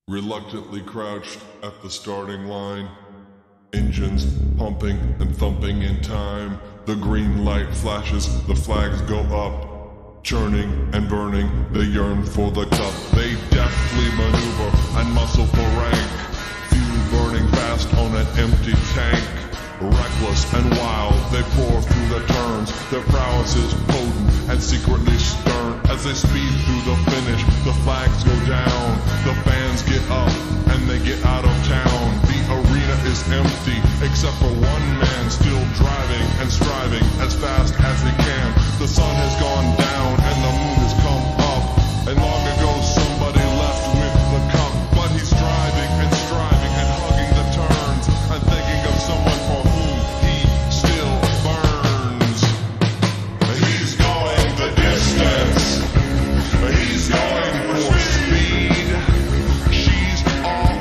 reluctantly crouched at the starting line. Engines pumping and thumping in time. The green light flashes, the flags go up. Churning and burning, they yearn for the cup. They deftly maneuver and muscle for rank. Fuel burning fast on an empty tank. Reckless and wild, they pour through the turns. Their prowess is potent and secretly stern. As they speed through the finish, the flags go down. The fans get up and they get out of town. The arena is empty, except for one man still driving and striving as fast as he can. The sun has gone down and the moon has come up. And long ago somebody left with the cup. But he's driving and striving and hugging the turns and thinking of someone for whom he still burns. He's going the distance. He's going for speed. She's all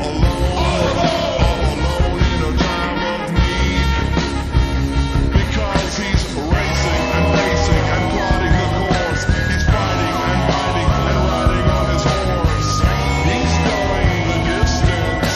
alone in a time of need. Because he's racing and pacing and plotting the course. He's fighting and fighting and riding on his horse. He's going the distance.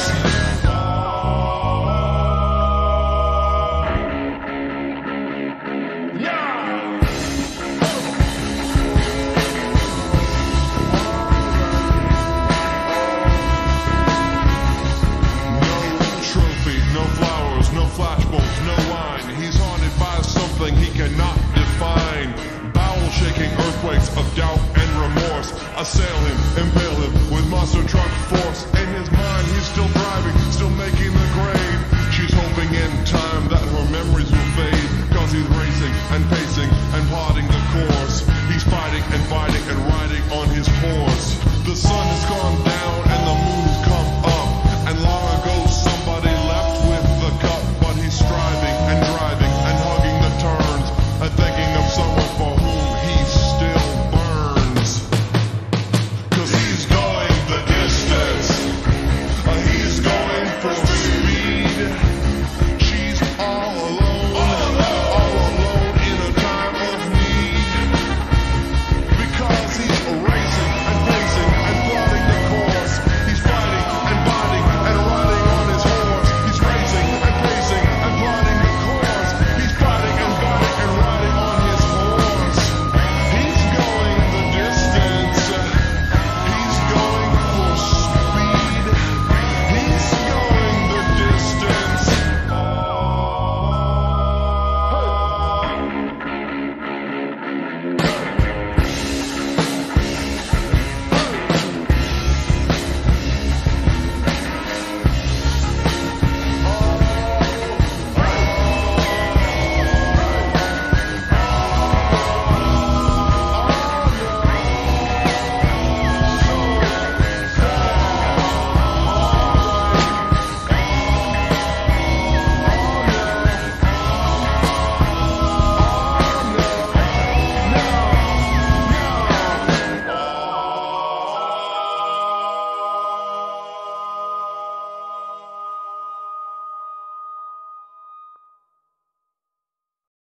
No flowers, no flashbulbs, no wine. He's haunted by something he cannot define. Bowel-shaking earthquakes of doubt and remorse assail him, impale him with monster truck force.